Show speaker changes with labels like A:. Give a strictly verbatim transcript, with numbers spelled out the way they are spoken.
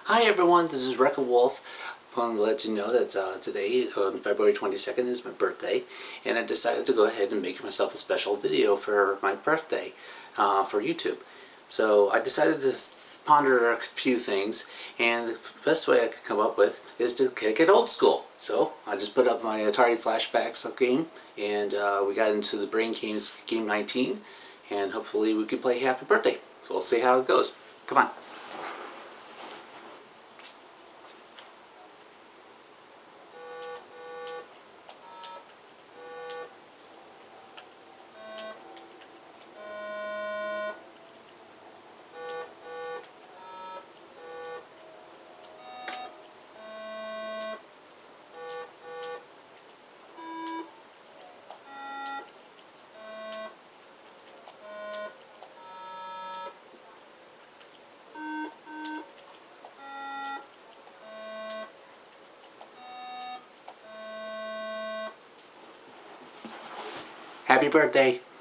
A: Hi everyone, this is ReccaWolf. I want to let you know that uh, today, on February twenty-second, is my birthday, and I decided to go ahead and make myself a special video for my birthday uh, for YouTube. So I decided to ponder a few things, and the best way I could come up with is to kick it old school. So I just put up my Atari Flashbacks game, and uh, we got into the Brain Games Game nineteen, and hopefully we can play Happy Birthday. We'll see how it goes. Come on. Happy birthday!